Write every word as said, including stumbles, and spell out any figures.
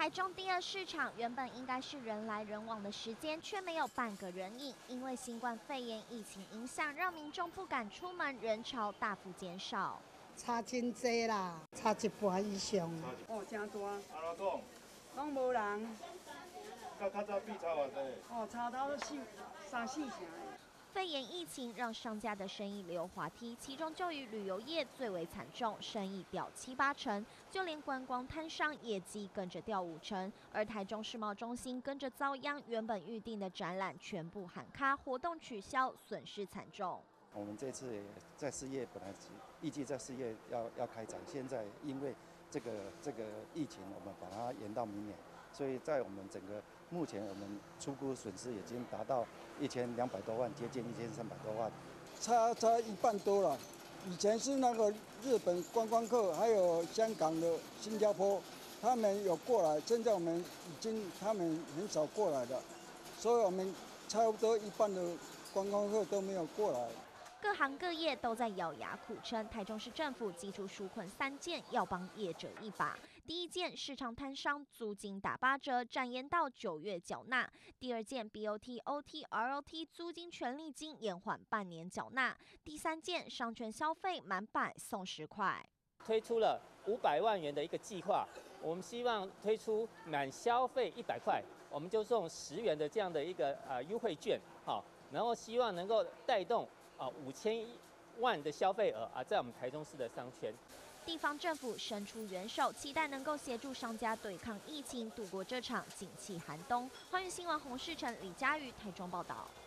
台中第二市场原本应该是人来人往的时间，却没有半个人影，因为新冠肺炎疫情影响，让民众不敢出门，人潮大幅减少。 差真多啦，差一半以上。 哦，真大。 安怎讲？ 拢无人。 较较早比差偌济？ 哦，差到四三四成。 肺炎疫情让商家的生意溜滑梯，其中就以旅游业最为惨重，生意掉七八成，就连观光摊商业绩跟着掉五成。而台中世贸中心跟着遭殃，原本预定的展览全部喊卡，活动取消，损失惨重。 我们这次也在四月本来预计在四月要要开展，现在因为这个这个疫情，我们把它延到明年。所以在我们整个目前，我们初估损失已经达到一千两百多万，接近一千三百多万， 差差一半多了。以前是那个日本观光客，还有香港的、新加坡，他们有过来，现在我们已经他们很少过来了，所以我们差不多一半的观光客都没有过来。 各行各业都在咬牙苦撑，台中市政府祭出纾困三件，要帮业者一把。第一件，市场摊商租金打八折，展延到九月缴纳；第二件 ，B O T、O T、R O T 租金权利金延缓半年缴纳；第三件，商圈消费满百送十块。 推出了五百万元的一个计划，我们希望推出满消费一百块，我们就送十元的这样的一个呃优惠券，好，然后希望能够带动。啊，五千万的消费额啊，在我们台中市的商圈， 地方政府伸出援手，期待能够协助商家对抗疫情，度过这场景气寒冬。欢迎新闻洪世成、李佳瑜台中报道。